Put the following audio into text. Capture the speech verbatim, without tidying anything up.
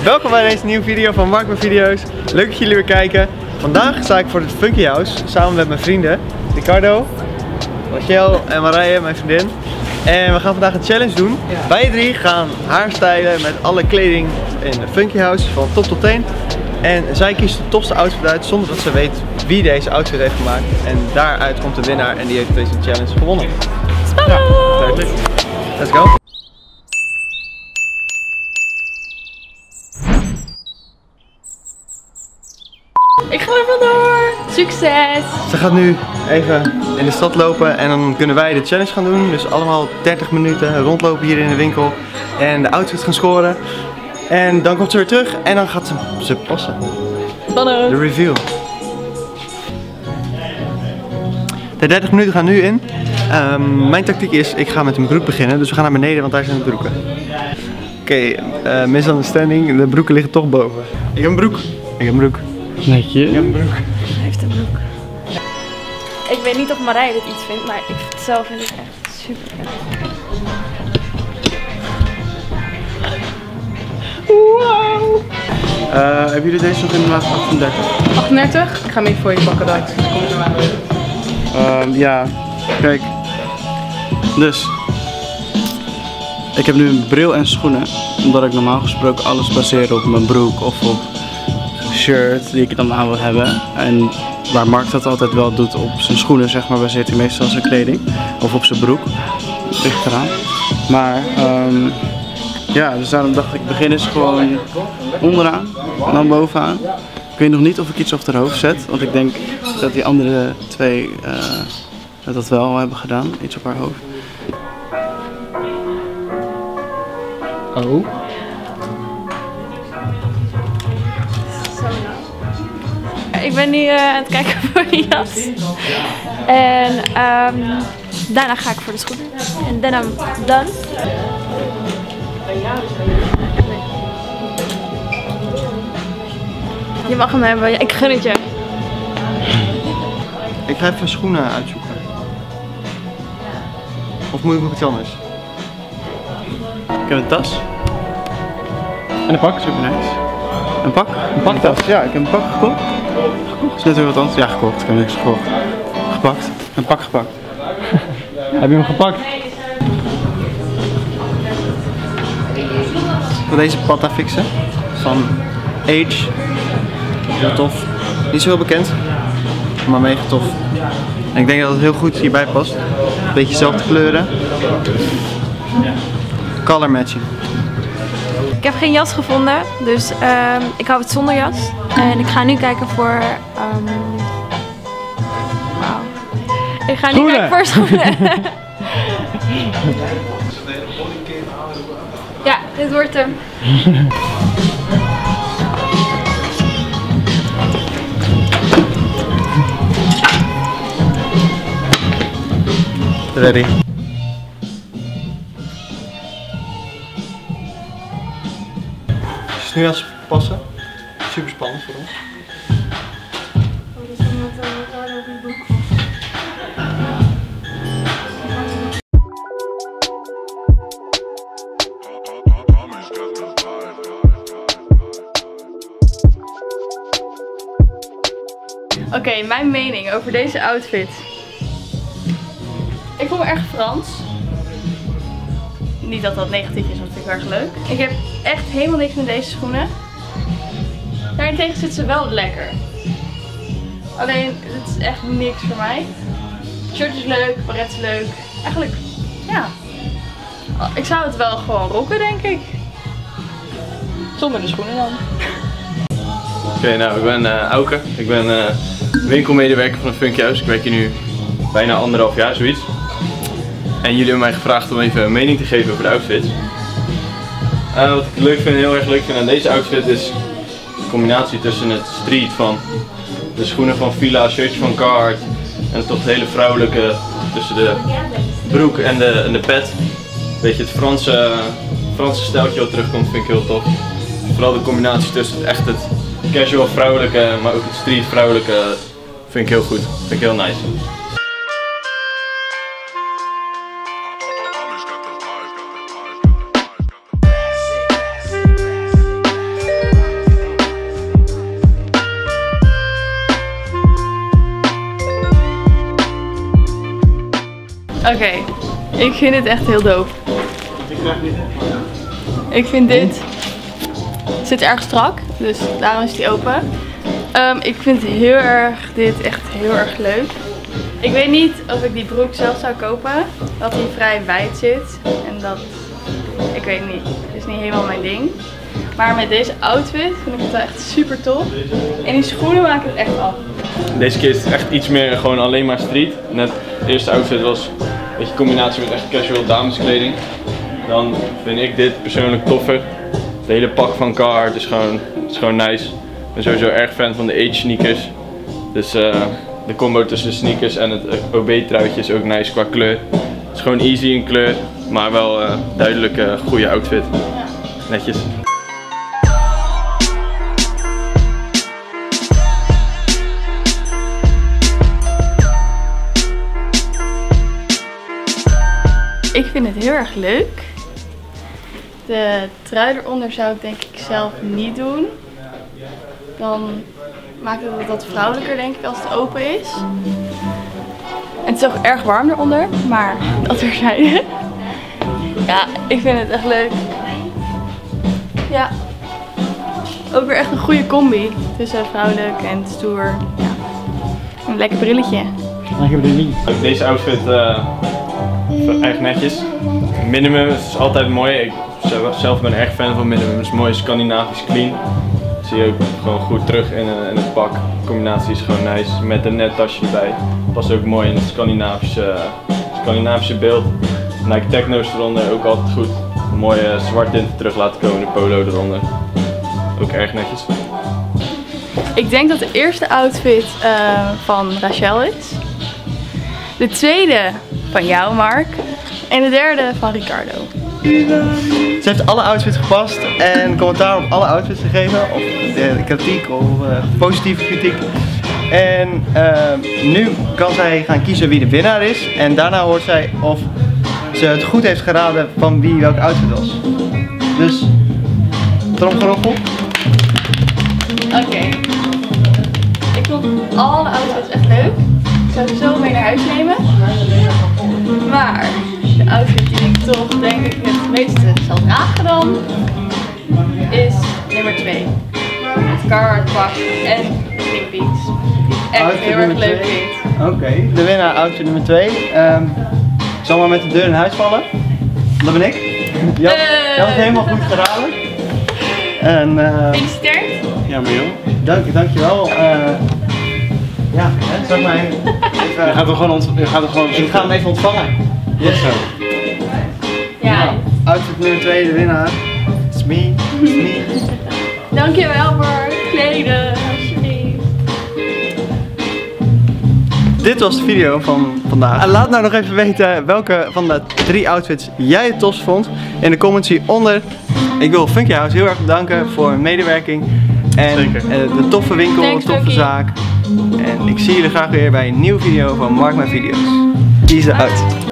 Welkom bij deze nieuwe video van Mark Video's. Leuk dat jullie weer kijken. Vandaag sta ik voor het Funky House samen met mijn vrienden Ricardo, Rachel en Marije, mijn vriendin. En we gaan vandaag een challenge doen. Wij drie gaan haarstylen met alle kleding in de Funky House van top tot teen. En zij kiest de tofste outfit uit zonder dat ze weet wie deze outfit heeft gemaakt. En daaruit komt de winnaar en die heeft deze challenge gewonnen. Spannend! Ja, duidelijk. Let's go! Ik ga er vandoor! Succes! Ze gaat nu even in de stad lopen en dan kunnen wij de challenge gaan doen. Dus allemaal dertig minuten rondlopen hier in de winkel en de outfit gaan scoren. En dan komt ze weer terug en dan gaat ze, ze passen. Spannend! De reveal. De dertig minuten gaan nu in. Um, mijn tactiek is, ik ga met een broek beginnen, dus we gaan naar beneden, want daar zijn de broeken. Oké, okay, uh, misunderstanding, de broeken liggen toch boven. Ik heb een broek. Ik heb een broek. Netje. Ik heb een broek. Hij heeft een broek. Ik weet niet of Marije dit iets vindt, maar ik zelf vind het echt super vet. Wow! Uh, hebben jullie deze nog in de maat achtendertig? achtendertig? Ik ga hem even voor je pakken dan. Uh, ja, kijk. Dus. Ik heb nu een bril en schoenen. Omdat ik normaal gesproken alles baseer op mijn broek of op shirt die ik dan aan wil hebben. En waar Mark dat altijd wel doet op zijn schoenen, zeg maar, baseert hij meestal zijn kleding. Of op zijn broek. Ligt eraan. Maar, um, ja, dus daarom dacht ik, ik begin eens gewoon onderaan en dan bovenaan. Ik weet nog niet of ik iets op haar hoofd zet, want ik denk dat die andere twee uh, dat wel hebben gedaan, iets op haar hoofd. Oh. Ik ben nu uh, aan het kijken voor een jas. En um, daarna ga ik voor de schoenen. En then I'm done. Je mag hem hebben, ik gun het je. Ik ga even schoenen uitzoeken. Of moet ik nog iets anders? Ik heb een tas. En een pak? Super nice. Een pak? Een paktas? Ja, ik heb een pak gekocht. Gekocht? Is net weer wat anders. Ja, gekocht. Ik heb niks gekocht. Gepakt. Een pak gepakt. Heb je hem gepakt? Ik wil deze patta fixen. Van Age. Heel tof. Niet zo heel bekend. Maar mega tof. En ik denk dat het heel goed hierbij past. Een beetje dezelfde kleuren. Color matching. Ik heb geen jas gevonden, dus um, ik hou het zonder jas. En ik ga nu kijken voor... Um... Wauw. Ik ga nu Schoenen. kijken voor schoenen. Ja, dit wordt hem. Ready. Nu als passen. Super spannend voor ons. Oké, okay, mijn mening over deze outfit. Ik voel me erg Frans. Niet dat dat negatief is, want dat vind ik erg leuk. Ik heb echt helemaal niks met deze schoenen. Daarentegen zit ze wel lekker. Alleen, het is echt niks voor mij. Het shirt is leuk, baret is leuk. Eigenlijk, ja. Ik zou het wel gewoon rocken, denk ik. Zonder de schoenen dan. Oké, okay, nou, ik ben uh, Auke. Ik ben uh, winkelmedewerker van een Funky House. Ik werk hier nu bijna anderhalf jaar, zoiets. En jullie hebben mij gevraagd om even een mening te geven over de outfits. Uh, wat ik leuk vind, heel erg leuk vind aan deze outfit is de combinatie tussen het street van de schoenen van Fila, shirtje van Carhartt en toch het hele vrouwelijke tussen de broek en de, en de pet. Beetje het Franse, Franse stijltje wat terugkomt vind ik heel tof. Vooral de combinatie tussen het echt het casual vrouwelijke, maar ook het street vrouwelijke vind ik heel goed. Vind ik heel nice. Oké, ik vind dit echt heel dope. Ik vind dit zit erg strak, dus daarom is die open. Um, ik vind heel erg dit echt heel erg leuk. Ik weet niet of ik die broek zelf zou kopen, dat hij vrij wijd zit en dat, ik weet niet, het is niet helemaal mijn ding. Maar met deze outfit vind ik het wel echt super tof. En die schoenen maken het echt af. Deze keer is het echt iets meer gewoon alleen maar street. Net de eerste outfit was een beetje een combinatie met echt casual dameskleding. Dan vind ik dit persoonlijk toffer. Het hele pak van Carhartt is gewoon, is gewoon nice. Ik ben sowieso erg fan van de Age sneakers. Dus uh, de combo tussen de sneakers en het O B truitje is ook nice qua kleur. Het is gewoon easy in kleur, maar wel uh, duidelijk uh, goede outfit. Netjes. Ik vind het heel erg leuk. De trui eronder zou ik denk ik zelf niet doen. Dan maakt het wat vrouwelijker denk ik als het open is. En het is ook erg warm eronder, maar dat terzijde. Ja, ik vind het echt leuk. Ja. Ook weer echt een goede combi tussen vrouwelijk en stoer. Ja. Een lekker brilletje. Lekker brilletje. Deze outfit uh, echt netjes. Minimum is altijd mooi. Ik zelf ben erg fan van Minimum. Het is mooi Scandinavisch clean. Dat zie je ook gewoon goed terug in, uh, in het pak. De combinatie is gewoon nice. Met een net tasje erbij. Past ook mooi in het Scandinavische, Scandinavische beeld. Nike Techno's eronder ook altijd goed. Een mooie zwart tinten terug laten komen. De polo eronder. Ook erg netjes. Ik denk dat de eerste outfit uh, van Rachel is. De tweede van jou, Mark. En de derde van Ricardo. Ze heeft alle outfits gepast en commentaar op alle outfits gegeven. Of uh, kritiek of uh, positieve kritiek. En uh, nu kan zij gaan kiezen wie de winnaar is. En daarna hoort zij of ze het goed heeft geraden van wie welke outfit was. Dus, tromgeroffel. Oké. Okay. Ik vond alle outfits echt leuk. Ik zou ze zo mee naar huis nemen. Maar de outfit die ik toch denk ik het meeste zal dragen dan is nummer twee. Het Carhartt pak en de Twin Peaks. Die ik echt Outfit heel erg leuk vind. Oké, okay. De winnaar outfit nummer twee. Um, ik zal maar met de deur in huis vallen. Dat ben ik. Je had, je had het helemaal goed geraden. En, uh, Gefeliciteerd. Ja, maar joh. Dank, dankjewel. Uh, ja, hè, zeg maar even. Je gaat hem gewoon, ont je gaat hem gewoon Ik ga hem even ontvangen. Yes. Zo. Ja. Nou, outfit nummer twee, de winnaar. It's me. It's me. Dankjewel voor het kleden, alsjeblieft. Dit was de video van vandaag. En laat nou nog even weten welke van de drie outfits jij het tofst vond. In de comments hieronder. Ik wil Funky House heel erg bedanken voor hun medewerking. En Zeker. de toffe winkel, Thanks, toffe Funky. zaak. En ik zie jullie graag weer bij een nieuwe video van Mark My Video's. Peace out.